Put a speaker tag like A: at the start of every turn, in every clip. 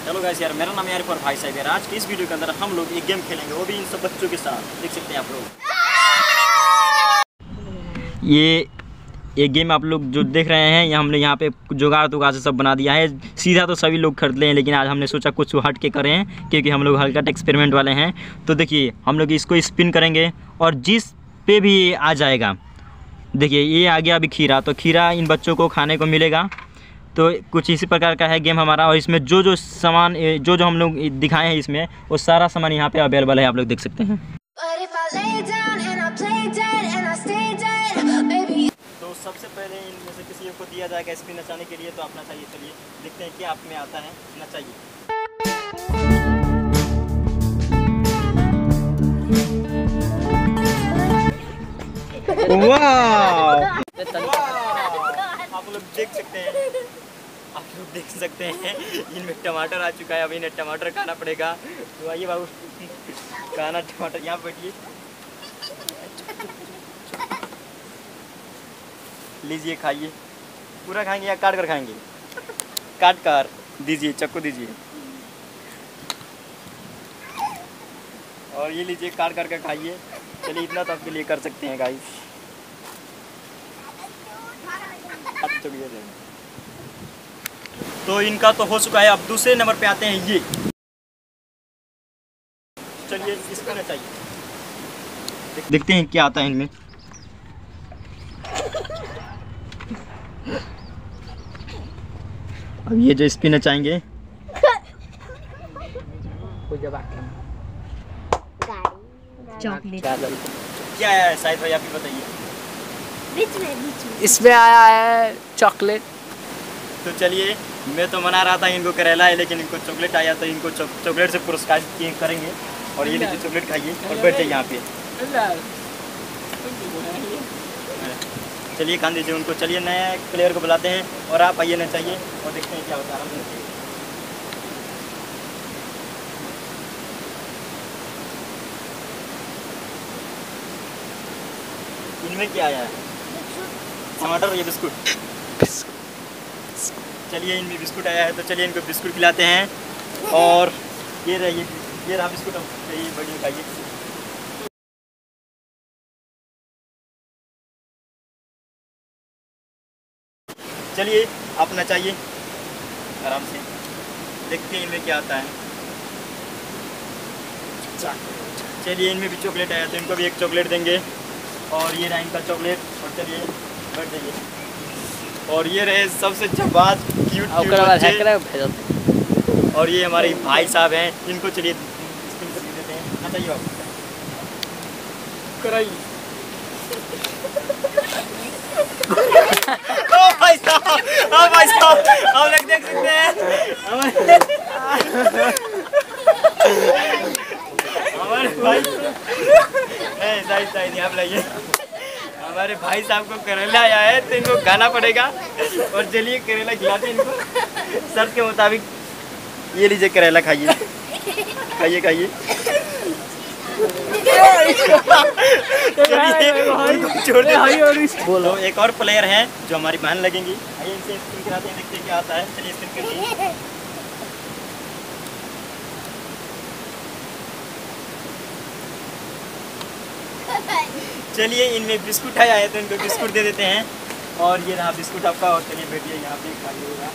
A: चलो गाइस यार, मेरा नाम यार पर भाई साहब यार। आज की इस वीडियो के अंदर हम लोग एक गेम खेलेंगे, वो भी इन सब बच्चों के साथ। देख सकते हैं आप लोग, ये एक गेम आप लोग जो देख रहे हैं, ये हमने यहाँ पे जुगाड़ तुगाड़ से सब बना दिया है। सीधा तो सभी लोग खरीद ले हैं, लेकिन आज हमने सोचा कुछ हट के करें, क्योंकि हम लोग हल्का एक्सपेरिमेंट वाले हैं। तो देखिए, हम लोग इसको स्पिन करेंगे और जिस पे भी ये आ जाएगा, देखिए ये आ गया अभी खीरा, तो खीरा इन बच्चों को खाने को मिलेगा। तो कुछ इसी प्रकार का है गेम हमारा। और इसमें जो जो सामान जो हम लोग दिखाए हैं, इसमें वो सारा सामान यहाँ पे अवेलेबल है, आप लोग देख सकते हैं। तो सबसे पहले इनमें से किसी को दिया जाएगा स्पिन नचाने के लिए, तो आप नचाइए। चलिए देखते हैं क्या आप में आता है, नचाइए। वाह! आप लोग देख सकते हैं, इनमें टमाटर आ चुका है। अब इन्हें टमाटर खाना पड़ेगा। तो आइए बाबू, खाना टमाटर। यहाँ बैठिए, लीजिए खाइए। पूरा खाएंगे या काट कर खाएंगे? काट कर दीजिए, चक्कू दीजिए। और ये लीजिए, काट करके खाइए। चलिए इतना तो आपके लिए कर सकते हैं गाइस। तो इनका तो हो चुका है। अब दूसरे नंबर पे आते हैं ये। चलिए इसको ना चाहिए, देखते हैं क्या आता है इनमें। अब ये जो स्पिन नचाएंगे,
B: चॉकलेट
A: क्या आया है शायद भाई, आप ही बताइए।
B: बीच में
C: इसमें आया है चॉकलेट।
A: तो चलिए, मैं तो मना रहा था इनको करेला है, लेकिन इनको चॉकलेट आया, तो इनको चॉकलेट से पुरस्कार करेंगे। और ये लीजिए चॉकलेट खाइए और बैठ जाइए यहाँ पे। चलिए खान दीजिए उनको। चलिए नए प्लेयर को बुलाते हैं और आप आइए ना चाहिए और देखते हैं क्या होता है। इनमें क्या आया है? टमाटर और ये बिस्कुट। चलिए इनमें बिस्कुट आया है, तो चलिए इनको बिस्कुट खिलाते हैं। और ये रहिए, ये रहा बिस्कुट, ये बढ़िया खाइए। चलिए आप नचाइए आराम से, देखते हैं इनमें क्या आता है। चलिए इनमें भी चॉकलेट आया, तो इनको भी एक चॉकलेट देंगे। और ये रहा इनका चॉकलेट। और चलिए बैठ जाइए। और ये रहे सबसे झकास क्यूट बच्चे। और ये हमारे भाई साहब हैं, इनको चलिए स्पिन कर देते हैं। नचाइए बाबू, कराइए। ओ भाई साहब, आप लोग देख सकते हैं हमारे भाई। नहीं आप लाइए। हमारे भाई साहब को करेला आया है, तो इनको खाना पड़ेगा। और चलिए करेला खिलाते हैं इनको शर्त के मुताबिक। ये लीजिए करेला, खाइए खाइए खाइए। बोलो, एक और प्लेयर हैं जो हमारी बहन लगेंगी। आइए इनसे स्पिन कराते हैं, देखते हैं क्या आता है। चलिए स्पिन करिए। चलिए इनमें बिस्कुट आया है, तो इनको बिस्कुट दे देते हैं। और ये रहा बिस्कुट आपका। और चलिए बैठिए यहाँ पे, खाइएगा।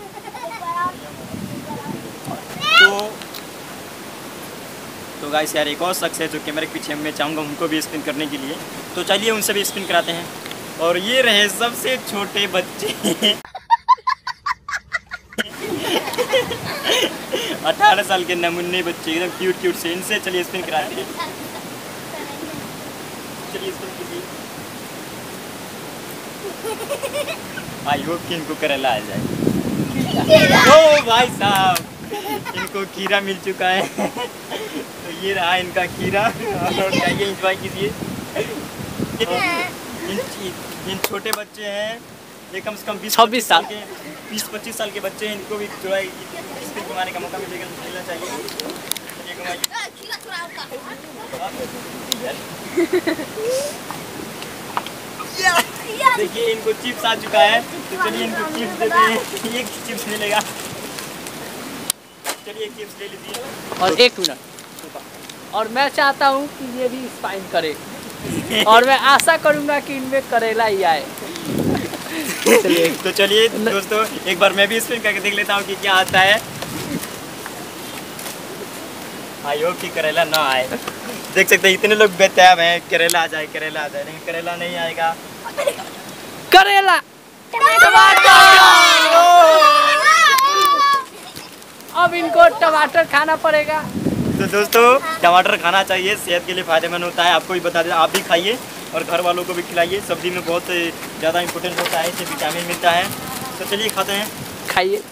A: तो गाइस यार, एक और शख्स है जो कैमरे के पीछे, मैं चाहूँगा उनको भी स्पिन करने के लिए। तो चलिए उनसे भी स्पिन कराते हैं। और ये रहे सबसे छोटे बच्चे 18 साल के नमूने बच्चे, एकदम क्यूट से। इनसे चलिए स्पिन कराते हैं। चलिए स्पिन कीजिए। आई होप कि इनको करेला आ जाए। ओ भाई साहब, इनको खीरा मिल चुका है। तो ये रहा इनका खीरा। और जाइए इंजॉय कीजिए। इन छोटे बच्चे हैं, ये कम से कम 20-25 साल के 20-25 साल के बच्चे हैं। इनको भी थोड़ा स्पिन घुमाने का मौका मिलना चाहिए। देखिए इनको चिप्स आ चुका है, तो चलिए इनको चिप्स देते हैं। एक चिप्स मिलेगा। चलिए एक चिप्स ले लीजिए।
C: और 1 मिनट, और मैं चाहता हूँ कि ये भी स्पाइन करे, और मैं आशा करूँगा कि इनमें करेला ही आए।
A: तो चलिए दोस्तों, एक बार मैं भी स्पिन करके देख लेता हूँ कि क्या आता है। आई होप कि करेला ना आए। देख सकते हैं इतने लोग बेताब हैं, करेला आ जाए, करेला आ जाए, लेकिन करेला नहीं आएगा।
C: करेला, अब इनको टमाटर खाना पड़ेगा।
A: तो दोस्तों टमाटर खाना चाहिए, सेहत के लिए फ़ायदेमंद होता है। आपको भी बता दें, आप भी खाइए और घर वालों को भी खिलाइए। सब्जी में बहुत ज़्यादा इंपॉर्टेंट होता है, इससे विटामिन मिलता है। तो चलिए खाते हैं,
C: खाइए।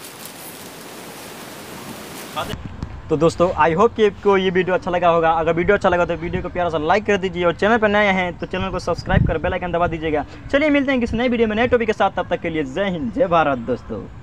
A: तो दोस्तों आई होप कि आपको ये वीडियो अच्छा लगा होगा। अगर वीडियो अच्छा लगा तो वीडियो को प्यारा सा लाइक कर दीजिए, और चैनल पर नए हैं तो चैनल को सब्सक्राइब कर बेल आइकन दबा दीजिएगा। चलिए मिलते हैं किसी नए वीडियो में नए टॉपिक के साथ, तब तक के लिए जय हिंद, जय भारत दोस्तों।